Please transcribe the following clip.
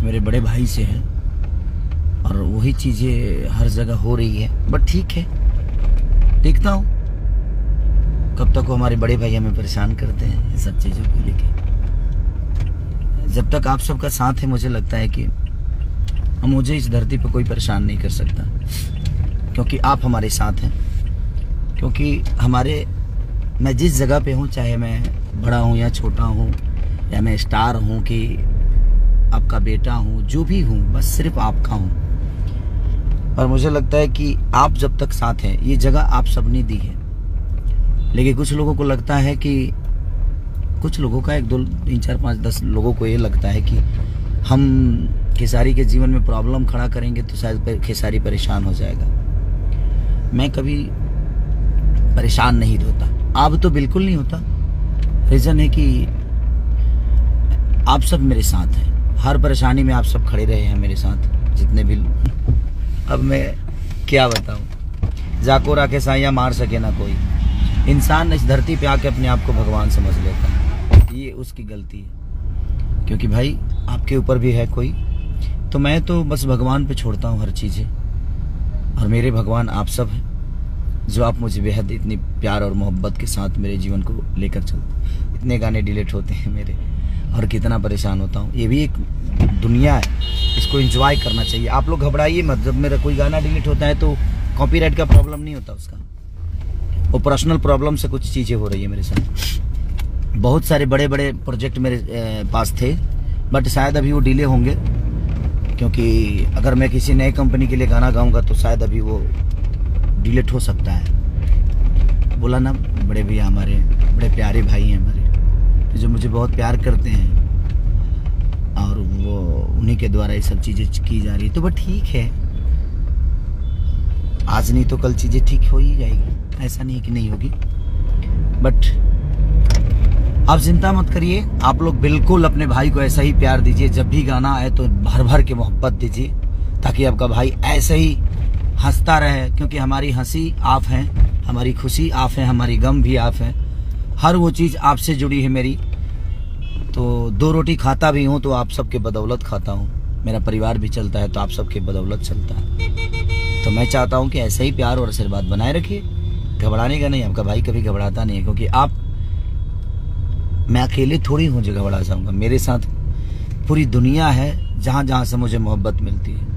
मेरे बड़े भाई से है और वही चीज़ें हर जगह हो रही है। बट ठीक है, देखता हूँ कब तक वो हमारे बड़े भाई हमें परेशान करते हैं इन सब चीज़ों को लेके। जब तक आप सबका साथ है मुझे लगता है कि मुझे इस धरती पर कोई परेशान नहीं कर सकता, क्योंकि आप हमारे साथ हैं। क्योंकि मैं जिस जगह पे हूँ, चाहे मैं बड़ा हूँ या छोटा हूँ, या मैं स्टार हूँ कि आपका बेटा हूँ, जो भी हूँ, बस सिर्फ आपका हूँ। और मुझे लगता है कि आप जब तक साथ हैं, ये जगह आप सबने दी है। लेकिन कुछ लोगों को लगता है कि कुछ लोगों का 1 2 3 4 5 10 लोगों को ये लगता है कि हम खेसारी के जीवन में प्रॉब्लम खड़ा करेंगे तो शायद खेसारी परेशान हो जाएगा। मैं कभी परेशान नहीं होता, अब तो बिल्कुल नहीं होता। रीज़न है कि आप सब मेरे साथ हैं, हर परेशानी में आप सब खड़े रहे हैं मेरे साथ, जितने भी। अब मैं क्या बताऊं, जाको राखे साइया मार सके ना कोई। इंसान इस धरती पे आके अपने आप को भगवान समझ लेता है, ये उसकी गलती है। क्योंकि भाई आपके ऊपर भी है कोई, तो मैं तो बस भगवान पे छोड़ता हूँ हर चीज़ें। और मेरे भगवान आप सब हैं, जो आप मुझे बेहद इतनी प्यार और मोहब्बत के साथ मेरे जीवन को लेकर चलते। इतने गाने डिलीट होते हैं मेरे, और कितना परेशान होता हूँ। ये भी एक दुनिया है, इसको एंजॉय करना चाहिए। आप लोग घबराइए मत, जब मेरा कोई गाना डिलीट होता है तो कॉपीराइट का प्रॉब्लम नहीं होता उसका, वो पर्सनल प्रॉब्लम से कुछ चीज़ें हो रही है मेरे साथ। बहुत सारे बड़े बड़े प्रोजेक्ट मेरे पास थे, बट शायद अभी वो डिले होंगे, क्योंकि अगर मैं किसी नए कंपनी के लिए गाना गाऊंगा तो शायद अभी वो डिलीट हो सकता है। बोला ना, बड़े भैया हमारे बड़े प्यारे भाई हैं हमारे, जो मुझे बहुत प्यार करते हैं, और वो उन्हीं के द्वारा ये सब चीज़ें की जा रही है। तो वो ठीक है, आज नहीं तो कल चीज़ें ठीक हो ही जाएगी, ऐसा नहीं है कि नहीं होगी। बट आप चिंता मत करिए, आप लोग बिल्कुल अपने भाई को ऐसा ही प्यार दीजिए। जब भी गाना आए तो भर भर के मोहब्बत दीजिए, ताकि आपका भाई ऐसे ही हंसता रहे। क्योंकि हमारी हंसी आप हैं, हमारी खुशी आप हैं, हमारी गम भी आप हैं। हर वो चीज़ आपसे जुड़ी है मेरी। तो 2 रोटी खाता भी हूँ तो आप सबके बदौलत खाता हूँ, मेरा परिवार भी चलता है तो आप सबके बदौलत चलता है। तो मैं चाहता हूँ कि ऐसा ही प्यार और आशीर्वाद बनाए रखिए, घबराने का नहीं। आपका भाई कभी घबराता नहीं है, क्योंकि मैं अकेले थोड़ी हूँ जो घबरा जाऊँगा। मेरे साथ पूरी दुनिया है, जहाँ जहाँ से मुझे मोहब्बत मिलती है।